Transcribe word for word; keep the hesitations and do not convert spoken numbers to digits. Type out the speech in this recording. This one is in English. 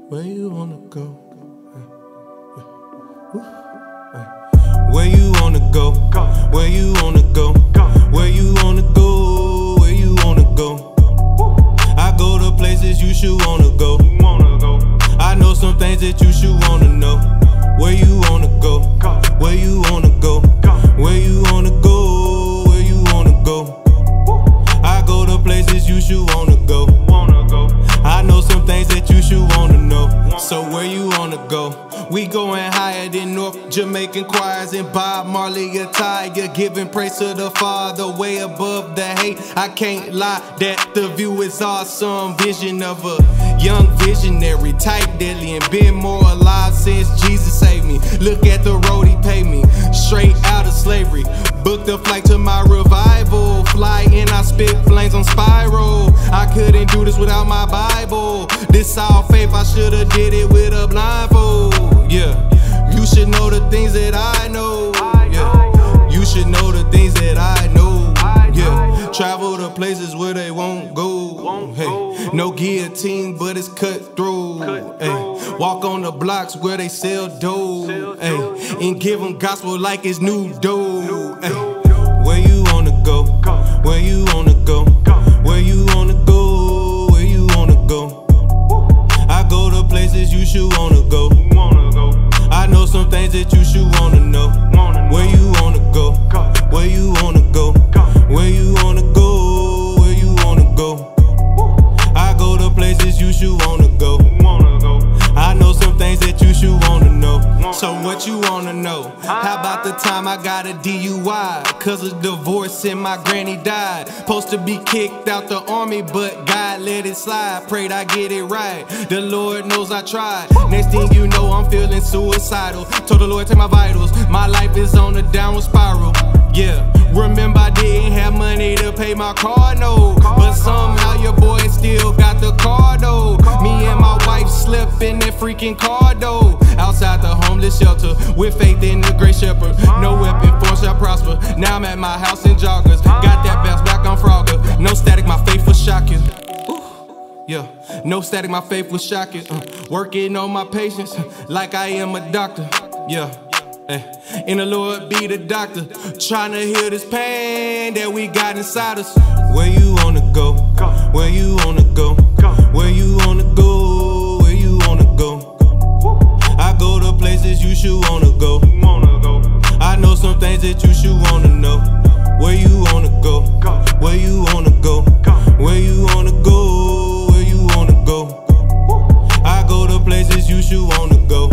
Where you wanna go? Where you wanna go? Where you wanna go? Where you wanna go? Where you wanna go? I go to places you should wanna go. I know some things that you should wanna know. Where you wanna go? Where you wanna go? Where you wanna go? Where you wanna go? I go to places you should wanna go. I know some things that you should wanna know. So where you wanna go? We going higher than North Jamaican choirs and Bob Marley attire, giving praise to the Father, way above the hate. I can't lie that the view is awesome. Vision of a young visionary, type deadly, and been more alive since Jesus saved me. Look at the road he paid me, straight out of slavery. Booked a flight to my revival, fly and I spit flames on spiral. I couldn't do this without my Bible. This all faith, I should've did it with a blindfold. Yeah, you should know the things that I know. Yeah, you should know the things that I know. Yeah, travel to places where they won't go. Hey, no guillotine, but it's cut through. Hey, walk on the blocks where they sell dope. Hey, and give them gospel like it's new dope. Hey, where you wanna go? Where you wanna go? Where you wanna go? Where you wanna go? I go to places you should wanna go. I know some things that you should wanna know. Where you wanna go? Where you wanna go? Where you wanna go? Where you wanna go? I go to places you should wanna go. I know some things that you should wanna know. So what you wanna know? How about the time I got a D U I? Cause of divorce and my granny died. Supposed to be kicked out the army, but God let it slide. Prayed I get it right. The Lord knows I tried. Next thing you know, I'm feeling suicidal. Told the Lord take my vitals. My life is on a downward spiral. Yeah, remember I didn't have money to pay my car note, but somehow your boy still got the car though. Me and my wife slept in that freaking car though. Outside the homeless shelter, with faith in the great shepherd. No weapon form shall prosper. Now I'm at my house in joggers. Got that bounce back on Frogger. No static, my faith was shocking. Ooh, yeah, no static, my faith was shocking. Uh, working on my patience like I am a doctor. Yeah. And the Lord be the doctor, trying to heal this pain that we got inside us. Where you wanna go? Where you wanna go? Where you wanna go? Where you wanna go? I go to places you should wanna go. I know some things that you should wanna know. Where you wanna go? Where you wanna go? Where you wanna go? Where you wanna go? I go to places you should wanna go.